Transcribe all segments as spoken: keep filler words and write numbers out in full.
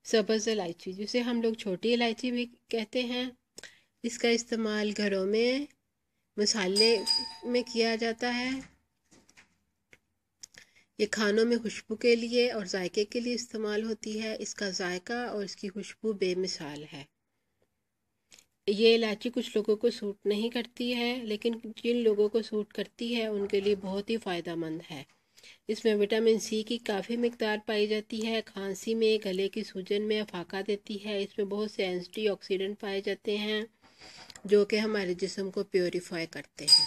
सब्ज़ इलायची, जिसे हम लोग छोटी इलायची भी कहते हैं, इसका इस्तेमाल घरों में मसाले में किया जाता है। ये खानों में खुशबू के लिए और जायके के लिए इस्तेमाल होती है। इसका जायका और इसकी खुशबू बेमिसाल है। ये इलायची कुछ लोगों को सूट नहीं करती है, लेकिन जिन लोगों को सूट करती है उनके लिए बहुत ही फ़ायदेमंद है। इसमें विटामिन सी की काफ़ी मिकदार पाई जाती है। खांसी में, गले की सूजन में अफाका देती है। इसमें बहुत से एंटीऑक्सीडेंट पाए जाते हैं जो कि हमारे जिस्म को प्योरीफाई करते हैं।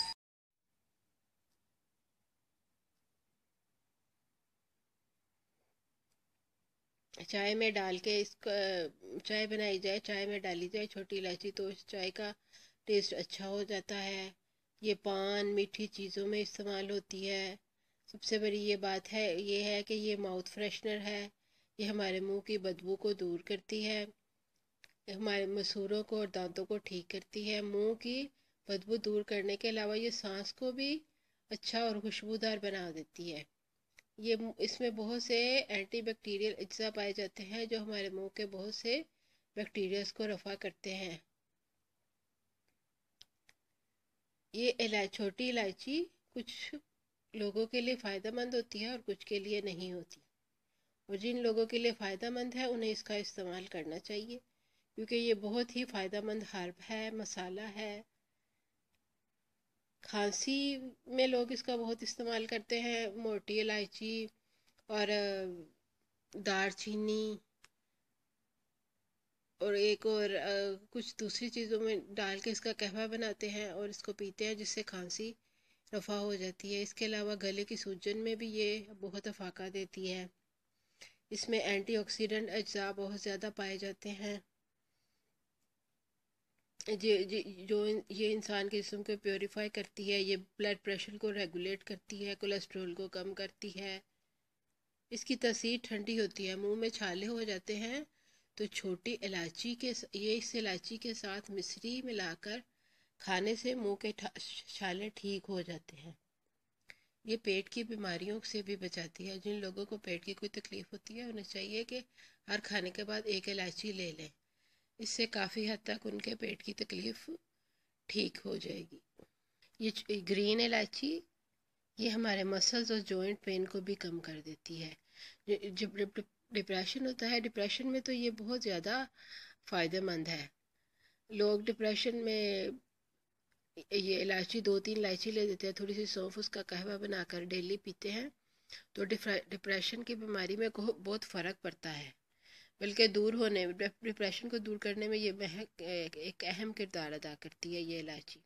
चाय में डाल के इसका चाय बनाई जाए, चाय में डाली जाए छोटी इलायची, तो इस चाय का टेस्ट अच्छा हो जाता है। ये पान, मीठी चीज़ों में इस्तेमाल होती है। सबसे बड़ी ये बात है ये है कि ये माउथ फ्रेशनर है। ये हमारे मुंह की बदबू को दूर करती है, हमारे मसूड़ों को और दांतों को ठीक करती है। मुंह की बदबू दूर करने के अलावा ये सांस को भी अच्छा और खुशबूदार बना देती है। ये इसमें बहुत से एंटी बैक्टीरियल अज्जा पाए जाते हैं जो हमारे मुंह के बहुत से बैक्टीरियाज को रफा करते हैं। ये इलाय छोटी इलायची कुछ लोगों के लिए फ़ायदेमंद होती है और कुछ के लिए नहीं होती, और जिन लोगों के लिए फ़ायदेमंद है उन्हें इसका इस्तेमाल करना चाहिए, क्योंकि ये बहुत ही फ़ायदेमंद हर्ब है, मसाला है। खांसी में लोग इसका बहुत इस्तेमाल करते हैं। मोटी इलायची और दालचीनी और एक और आ, कुछ दूसरी चीज़ों में डाल के इसका कहवा बनाते हैं और इसको पीते हैं, जिससे खांसी रफ़ा हो जाती है। इसके अलावा गले की सूजन में भी ये बहुत अफाका देती है। इसमें एंटीऑक्सीडेंट अज्जा बहुत ज़्यादा पाए जाते हैं जो जो ये इंसान के जिस्म को प्योरीफाई करती है। ये ब्लड प्रेशर को रेगुलेट करती है, कोलेस्ट्रॉल को कम करती है। इसकी तासीर ठंडी होती है। मुंह में छाले हो जाते हैं तो छोटी इलायची के ये इस इलायची के साथ मिश्री मिलाकर खाने से मुंह के छाले ठीक हो जाते हैं। ये पेट की बीमारियों से भी बचाती है। जिन लोगों को पेट की कोई तकलीफ होती है उन्हें चाहिए कि हर खाने के बाद एक इलायची ले लें। इससे काफ़ी हद तक उनके पेट की तकलीफ ठीक हो जाएगी। ये ग्रीन इलायची ये हमारे मसल्स और जॉइंट पेन को भी कम कर देती है। जब डिप्रेशन होता है, डिप्रेशन में तो ये बहुत ज़्यादा फ़ायदेमंद है। लोग डिप्रेशन में ये इलायची दो तीन इलायची ले देते हैं, थोड़ी सी सौंफ, उसका कहवा बनाकर डेली पीते हैं तो डिप्रेशन की बीमारी में बहुत फ़र्क पड़ता है। बल्कि दूर होने डिप्रेशन को दूर करने में ये महक एक अहम किरदार अदा करती है ये इलायची।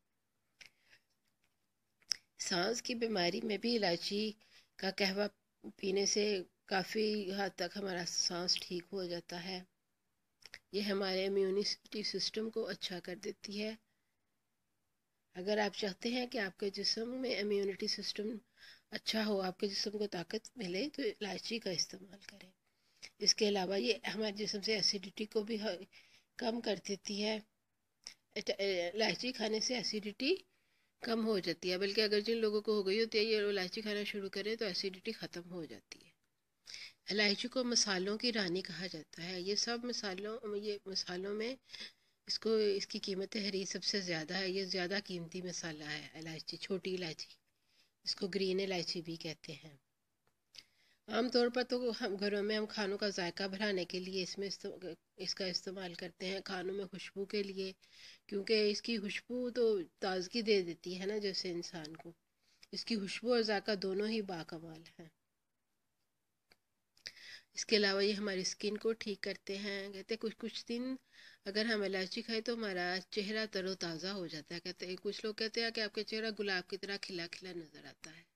सांस की बीमारी में भी इलायची का कहवा पीने से काफ़ी हद तक हमारा सांस ठीक हो जाता है। ये हमारे इम्यूनिटी सिस्टम को अच्छा कर देती है। अगर आप चाहते हैं कि आपके जिस्म में इम्यूनिटी सिस्टम अच्छा हो, आपके जिस्म को ताकत मिले, तो इलायची का इस्तेमाल करें। इसके अलावा ये हमारे जिस्म से एसिडिटी को भी कम कर देती है। इलायची खाने से एसिडिटी कम हो जाती है, बल्कि अगर जिन लोगों को हो गई होती है ये इलायची खाना शुरू करें तो एसिडिटी ख़त्म हो जाती है। इलायची को मसालों की रानी कहा जाता है। ये सब मसालों ये मसालों में इसको इसकी कीमत हरी सबसे ज़्यादा है। ये ज़्यादा कीमती मसाला है इलायची, छोटी इलायची, इसको ग्रीन इलायची भी कहते हैं। आमतौर पर तो हम घरों में हम खानों का जायका बढ़ाने के लिए इसमें इसका इस्तेमाल करते हैं, खानों में खुशबू के लिए, क्योंकि इसकी खुशबू तो ताजगी दे देती है ना जैसे इंसान को। इसकी खुशबू और जायका दोनों ही बाकमाल हैं। इसके अलावा ये हमारी स्किन को ठीक करते हैं। कहते हैं कुछ कुछ दिन अगर हम इलायची खाएं तो हमारा चेहरा तरोताज़ा हो जाता है। कहते हैं कुछ लोग कहते हैं कि आपका चेहरा गुलाब की तरह खिला खिला नज़र आता है।